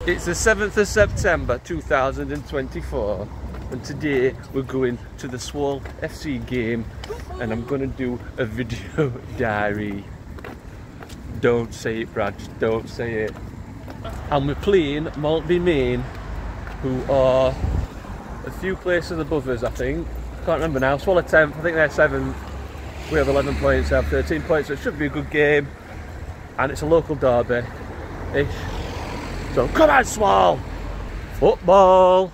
It's the 7th of September 2024 and today we're going to the Swall FC game and I'm going to do a video diary. Don't say it, Brad, don't say it. And we're playing Maltby Main, who are a few places above us, I think. Can't remember now. Swall are 10th, I think they're 7th. We have 11 points, they have 13 points, so it should be a good game. And it's a local derby-ish. So come on, Swall! Football!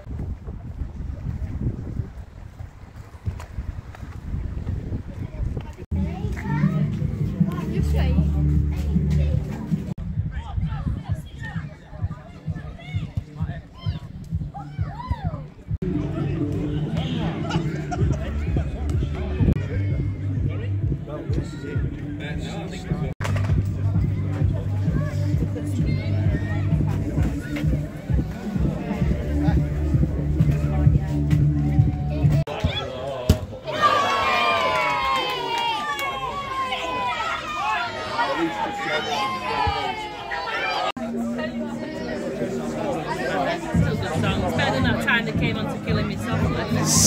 Better than that time they came on to killing me softly.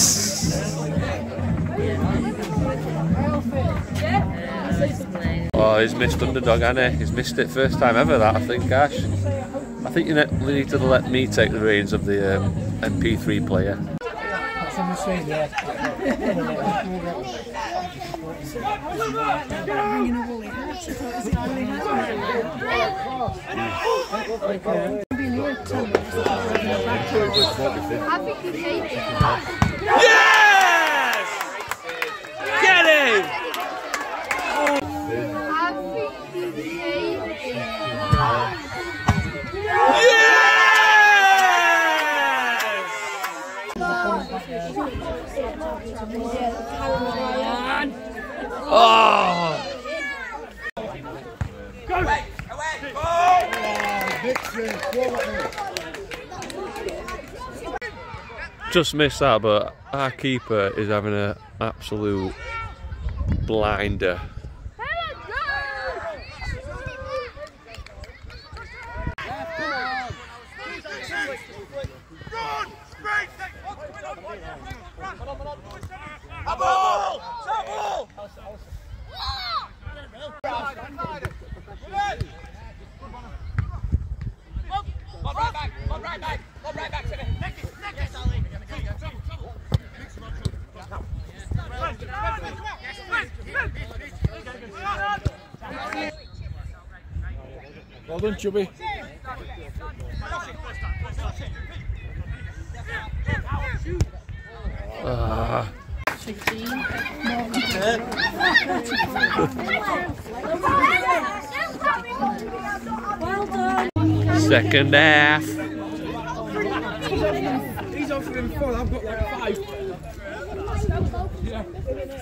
Oh, he's missed underdog, hasn't he? He's missed it first time ever, that, I think, Ash. I think you need to let me take the reins of the MP3 player. That's on the screen, yeah. Hanging a woolly hat. Is it woolly hat? Yes! Get him! Oh! Go! Away! Just missed that, but our keeper is having an absolute blinder. A ball! Right back, Well done, Chubby. Well done. Second half. He's offering 4, I've got like 5. Yeah.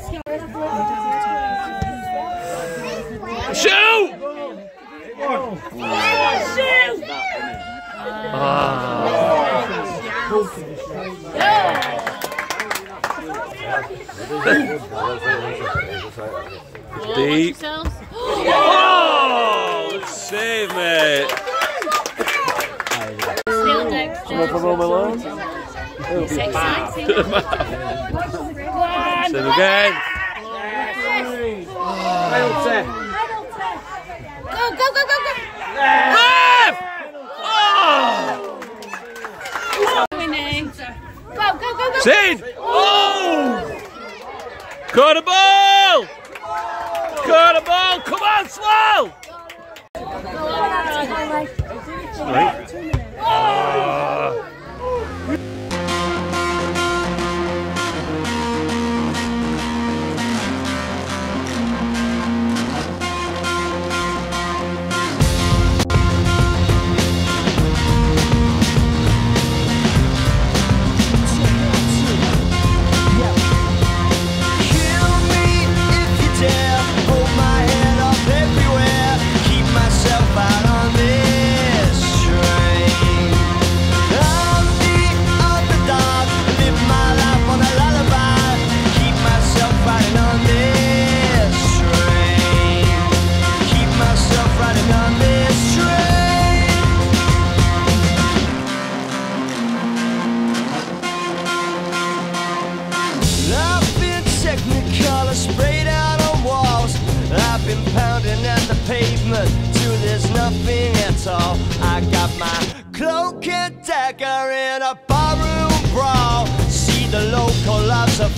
Shoot! Shoot! Deep. Oh! Save, mate. Still Dexter. Someone from Home Alone? It's exciting. Save again. Go, go, go, go, go. Ref! Oh! Winning. Go, go, go, go. Sid! Oh! Caught a ball! Caught a ball! Come on, Swall! Keep myself out on this train.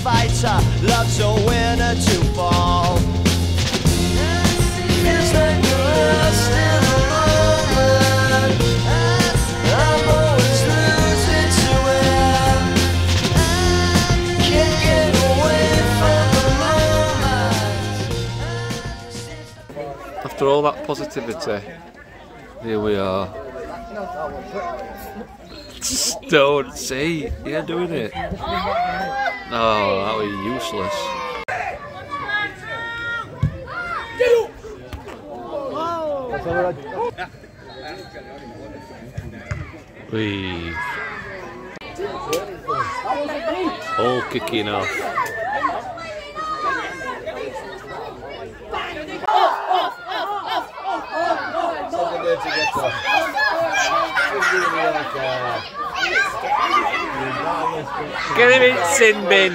fighter, loves a winner to fall. Feels like you're lost in the moment. I'm always losing to it. Can't get away from the moment. After all that positivity, here we are. Just don't see. You're doing it. Oh, that was useless. We've all kicking off. Get him in sin bin.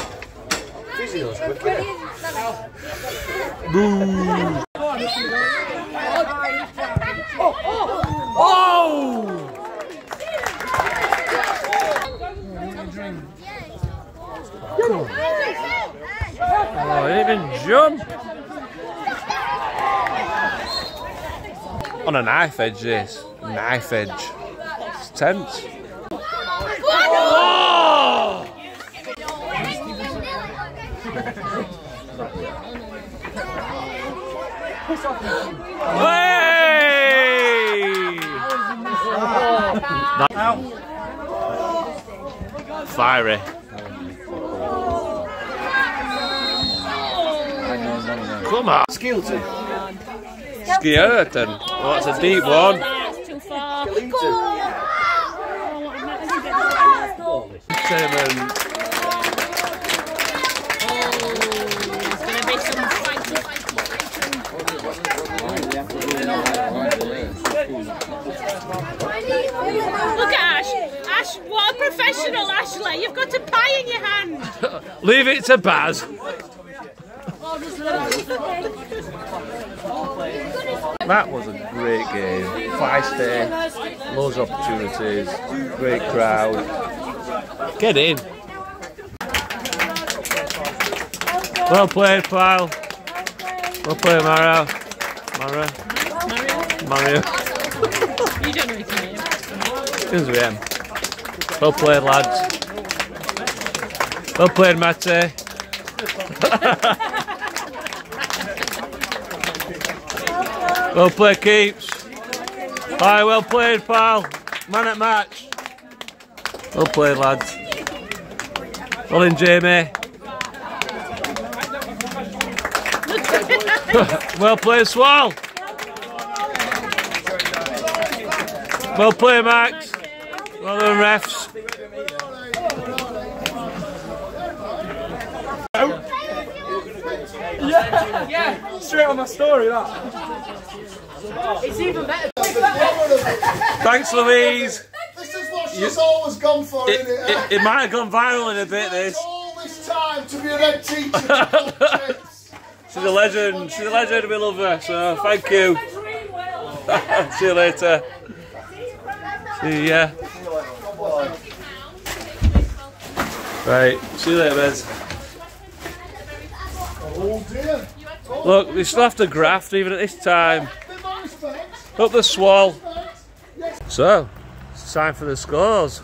Boom. Oh! Oh, he didn't even jump. On a knife edge, this. Knife edge. It's tense. Oh! Hey! Fiery. Come on. Skeleton. Skeleton. Oh, that's a deep one. That's too far. It's going to be some fighting. Look at Ash. Ash, what a professional, Ashley. You've got a pie in your hand. Leave it to Baz. That was a great game. Feisty, loads of opportunities, great crowd. Get in. Well played, pal. Well played, Mario. Mario. You don't know his name. Begins with M. Well played, lads. Well played, Matty. Well played, Keeps. Aye, well played, pal. Man at match. Well played, lads. Well in, Jamie. Well played, Swall. Well played, Max. Well done, refs. Yeah, straight on my story, that. It's even better. Thanks, Louise. This is what she's always gone for, isn't it? It might have gone viral in a bit, this. All this time to be a red teacher. She's a legend. She's a legend. We love her. So thank you. See you later. See ya. Right. See you later, Bez. Oh dear. Look, we still have to graft even at this time. Up the Swall. So, it's time for the scores.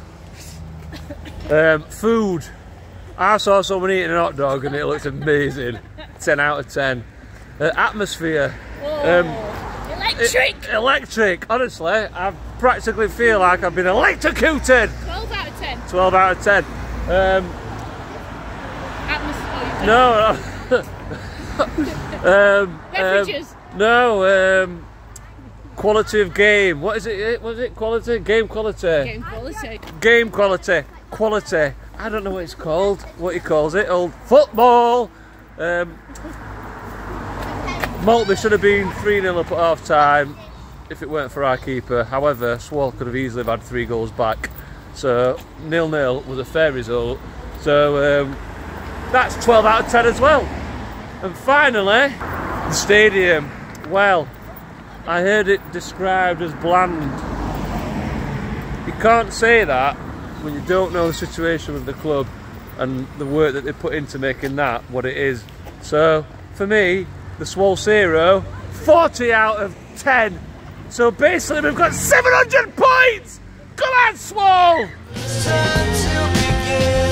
Food. I saw someone eating a hot dog and it looked amazing. 10 out of 10. Atmosphere. Electric. Electric. Honestly, I practically feel like I've been electrocuted. 12 out of 10. 12 out of 10. Atmosphere. No. Beverages. No. Quality of game. What is it? Was it quality? Game quality. Game quality. Game quality. Quality. I don't know what it's called. What he calls it. Old football. Maltby should have been 3-0 up at half time if it weren't for our keeper. However, Swall could have easily have had 3 goals back. So 0-0 was a fair result. So that's 12 out of 10 as well. And finally, the stadium. Well, I heard it described as bland. You can't say that when you don't know the situation with the club. and the work that they put into making that what it is. So for me, the Swall Siro, 40 out of 10. So basically we've got 700 points! Come on, Swall! It's time to begin.